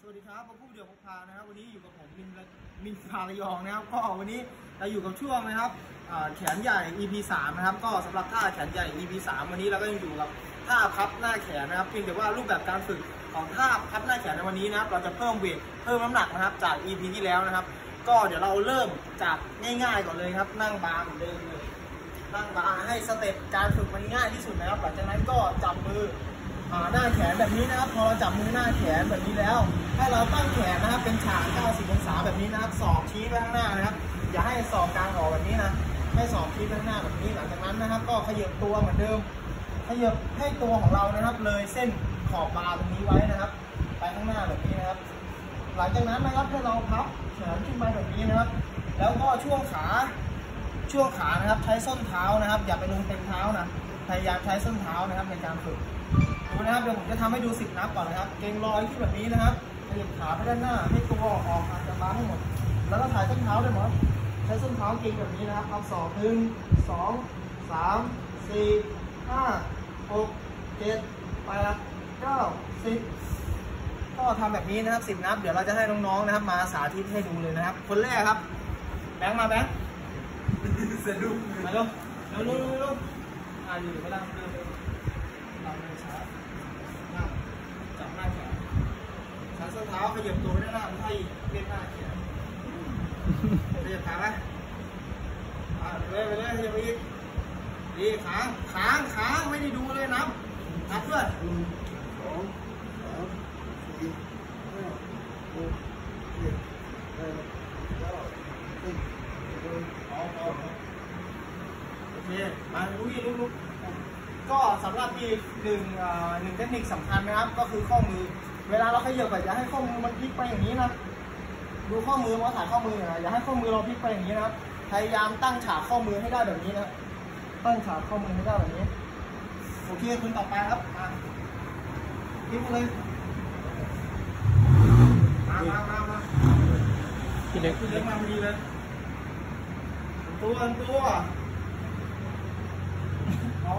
สวัสดีครับผมผู้เดี่ยวพกพานะครับวันนี้อยู่กับผมมินพาระยองนะครับก็วันนี้เราอยู่กับช่วงนะครับแขนใหญ่ EP 3นะครับก็สำหรับท่าแขนใหญ่ EP 3วันนี้เราก็ยังอยู่กับท่าพับหน้าแขนนะครับเพียงแต่ว่ารูปแบบการฝึกของท่าพับหน้าแขนในวันนี้นะครับเราจะเพิ่มเวทเพิ่มน้ำหนักนะครับจาก EP ที่แล้วนะครับก็เดี๋ยวเราเริ่มจากง่ายๆก่อนเลยครับนั่งบาร์เหมือนเดิมเลยนั่งบาร์ให้สเต็ปการฝึกมันง่ายที่สุดนะครับหลังจากนั้นก็จับมือหน้าแขนแบบนี้นะครับพอเราจับมือหน้าแขนแบบนี้แล้วให้เราตั้งแขนนะครับเป็นฉาก90 องศาแบบนี้นะครับศอกชี้ไปข้างหน้านะครับอย่าให้ศอกกลางออกแบบนี้นะให้ศอกชี้ไปข้างหน้าแบบนี้หลังจากนั้นนะครับก็ขยับตัวเหมือนเดิมขยับให้ตัวของเรานะครับเลยเส้นขอบบาร์ตรงนี้ไว้นะครับไปข้างหน้าแบบนี้นะครับหลังจากนั้นนะครับให้เราพับแขนขึ้นไปแบบนี้นะครับแล้วก็ช่วงขานะครับใช้ส้นเท้านะครับอย่าไปลงเต็มเท้านะพยายามใช้ส้นเท้านะครับในการฝึกดูนะครับเดี๋ยวผมจะทำให้ดู10 นับก่อนนะครับเกร็งรอยขึ้นแบบนี้นะครับขยับขาไปด้านหน้าให้ตัวออกจากบาร์ให้หมดแล้วก็ถ่ายส้นเท้าด้วยหมดใช้ส้นเท้าเกร็งแบบนี้นะครับเอา2 1 2 3 4 5 6 7 8 9 10ก็ทำแบบนี้นะครับ10 นับเดี๋ยวเราจะให้น้องๆนะครับมาสาธิตให้ดูเลยนะครับคนแรกครับแบงค์มาแบงค์สะดุ้งมาลูกลูกอยู่ไม่ได้เราเลยช้าจับหน้าแขนใช้ส้นเท้าขยับตัวด้านหน้าให้เล่นหน้าแขนขยับขาไหมไปเลยขยับไปอีกดีค้างไม่ได้ดูเลยนับเพื่อน1 2 3 4 5 6 7 8 9 10โอเคมาลุกก็สำหรับอีกหนึ่งเทคนิคสำคัญนะครับก็คือข้อมือเวลาเราขยับอย่าให้ข้อมือมันพลิกไปอย่างนี้นะดูข้อมือมาถ่ายข้อมือนะอย่าให้ข้อมือเราพลิกไปอย่างนี้นะครับพยายามตั้งฉากข้อมือให้ได้แบบนี้นะตั้งฉากข้อมือให้ได้แบบนี้โอเคคุณต่อไปครับพลิกไปเลยมาพี่เล็กมาพอดีเลยตัวอ๋อ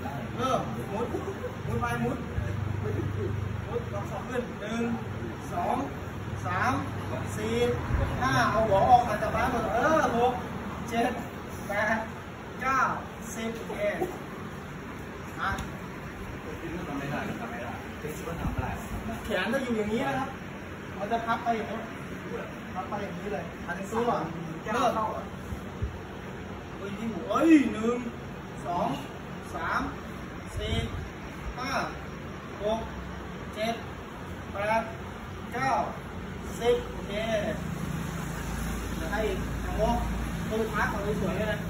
มุดไปมุดลองสองขึ้น1 2 3 4 5เอาหัวออกอาจจะบ้าหมด6 7 8 9 10โอเคทำไม่ได้เป็นชิบะทำไม่ได้แขนจะอยู่อย่างนี้นะครับเราจะพับไปอย่างนี้เลยหันตัวที่หัว1 2 3 4 5 6 7 8 9 10โอเคจะให้ทางวงตัวพักของสวยๆเลยนะ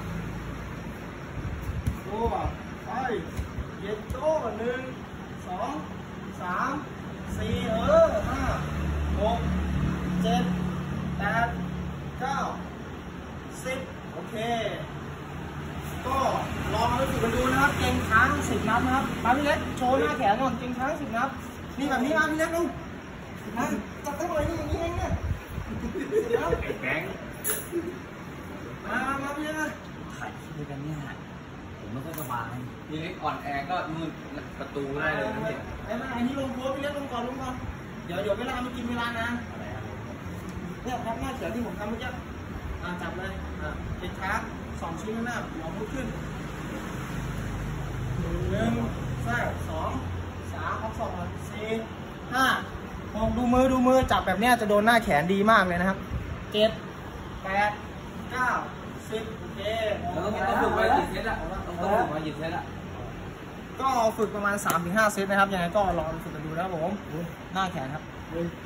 ตัวไปเย็ดโต้1 2 3 4 5 6 7 8 9 10โอเคก็ลองไปฝึกกันดูนะครับเก่งค้าง10 นับนะครับมาพี่เล็กโชว์หน้าแขนก่อนเก่งค้าง10 นับนี่แบบนี้มาพี่เล็กดูนะจับตั้งหน่อยนี่อย่างนี้เองเนี่ยแบงค์มาพี่เล็กถ่ายคลิปด้วยกันเนี่ยผมไม่ค่อยสบายพี่เล็กอ่อนแอก็มือประตูได้เลยนะเนี่ยอันนี้ลงโพสพี่เล็กลงก่อนเดี๋ยวเวลาไม่กินเวลานะเนี่ยพับหน้าแขนที่ผมทำเมื่อกี้จับเลยเก่งค้าง2 ชิ้นข้างหน้าหัวมุดขึ้น1 2 3พับ2 4 5 6ดูมือจับแบบนี้จะโดนหน้าแขนดีมากเลยนะครับ7 8 9 10โอเคต้องฝึกไว้กี่เซตอะต้องฝึกไว้กี่เซตอะก็ฝึกประมาณ 3-5 เซตนะครับยังไงก็ลองฝึกกันดูนะครับผมหน้าแขนครับ